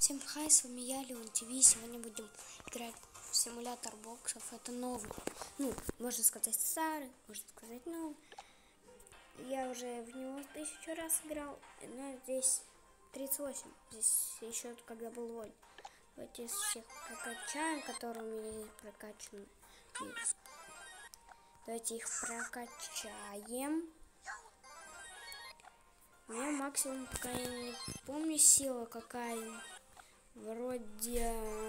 Всем хай, с вами я, Леон ТВ. Сегодня будем играть в симулятор боксов. Это новый, можно сказать старый, можно сказать новый. Я уже в него 1000 раз играл, но здесь 38. Здесь еще когда был воль. Давайте всех прокачаем, которые у меня есть прокачаны. Давайте их прокачаем. У меня максимум, пока я не помню, сила какая. Вроде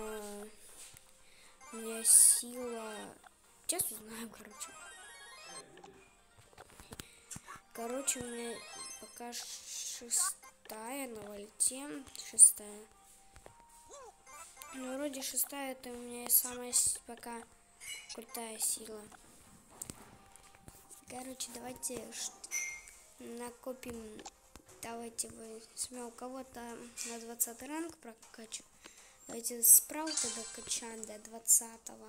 у меня сила... Сейчас узнаю, короче. У меня пока 6-я на вольте. 6-я. Ну, вроде 6-я это у меня самая пока крутая сила. Короче, давайте накопим. Давайте возьмем у кого-то на 20 ранг прокачу. Давайте спраута докачаем до 20-го.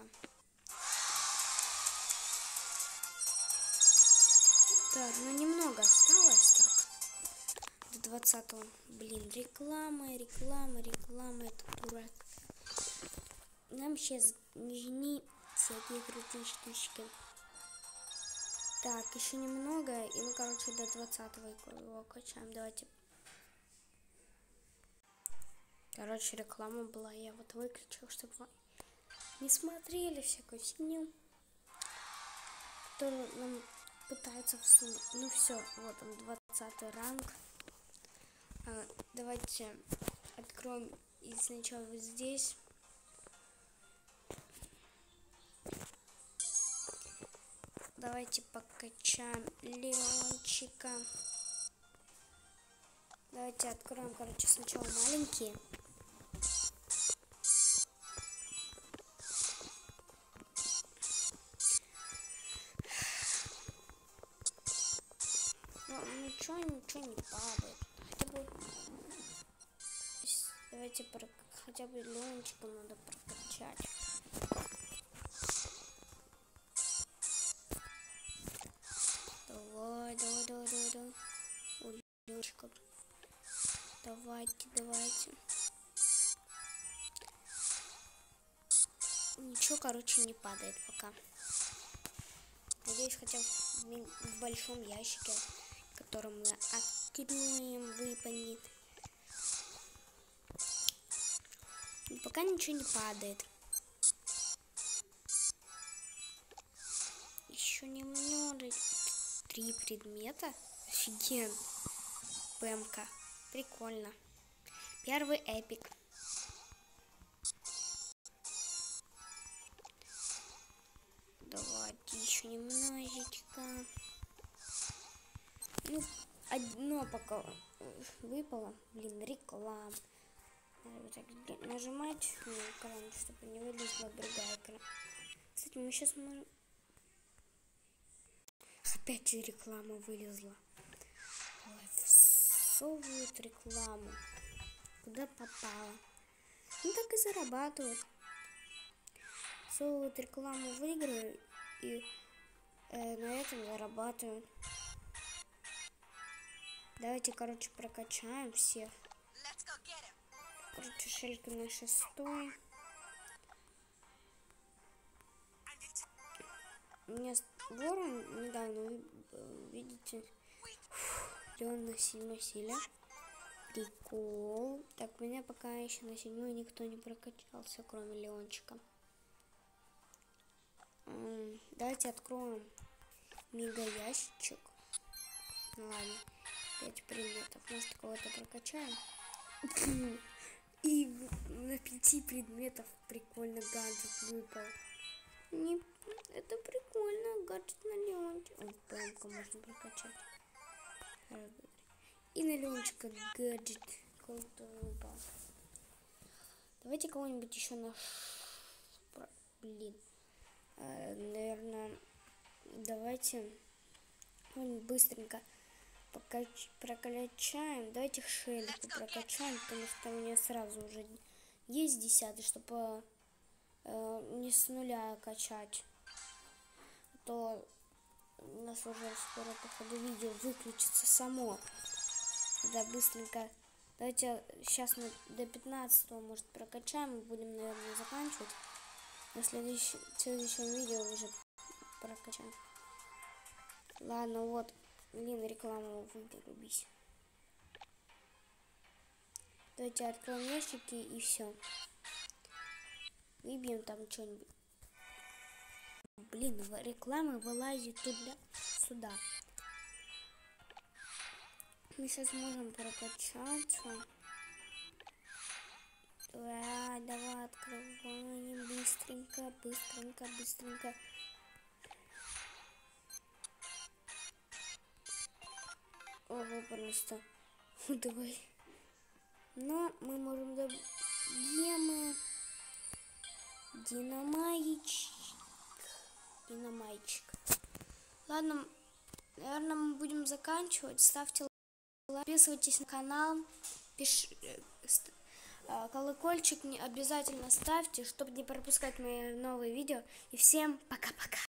Так, ну немного осталось так. До 20-го. Блин, реклама, это дурак. Нам сейчас нужны всякие крутые штучки. Так, еще немного, и мы, короче, до 20-го его качаем. Давайте. Короче, реклама была, я вот выключил, чтобы вы не смотрели всякую фигню, которую нам пытаются всунуть. Ну все, вот он, 20 ранг. Давайте откроем и сначала вот здесь. Давайте покачаем Леончика. Давайте откроем, короче, сначала маленькие. Ну, ничего не падает. Хотя бы... Давайте хотя бы Леончика надо прокачать. Давай. Ой, Леончика. Давайте. Ничего, короче, не падает пока. Надеюсь, хотя в большом ящике, который мы откроем, выпадет. Но пока ничего не падает. Еще немного. 3 предмета. Офигенно. ПМК. Прикольно. Первый эпик. Давайте еще немножечко. Ну, одно пока выпало. Блин, реклама. Надо так нажимать на экран, чтобы не вылезла другая экран. Кстати, мы сейчас можем... Опять же реклама вылезла. Ой, всовывают рекламу. Куда попало. Ну так и зарабатывают. Всовывают рекламу в игры и на этом зарабатывают. Давайте, короче, прокачаем всех. Короче, шелька на 6-й. У меня ворон недавно, видите, Леон на 7 силе. Прикол. Так, у меня пока еще на 7 никто не прокачался, кроме Леончика. Давайте откроем мега ящичек. Ну ладно, 5 предметов. Может, кого-то прокачаем. И на 5 предметов прикольно гаджет выпал. Не, это прикольно, гаджет на Леончика. О, ПМ-ку можно прокачать. И на Леончика гаджет какой-то выпал. Давайте кого-нибудь еще на... Блин. Наверное, давайте быстренько прокачаем. Давайте шельку прокачаем, потому что у меня сразу уже есть 10, чтобы не с нуля качать. А то у нас уже скоро, походу, видео выключится само. Надо быстренько Давайте сейчас мы до 15 может прокачаем и будем, наверное, заканчивать. На следующем видео уже прокачаем. Ладно, вот, блин, рекламу вырубись. Давайте откроем ящики и все. Выбьем там что-нибудь. Блин, реклама вылазит сюда. Мы сейчас можем прокачаться. Давай открываем быстренько. Ого, просто. Давай. Но мы можем добыть гемы. Динамайчик. Ладно, наверное, мы будем заканчивать. Ставьте лайк, подписывайтесь на канал, колокольчик не обязательно ставьте, чтобы не пропускать мои новые видео. И всем пока-пока.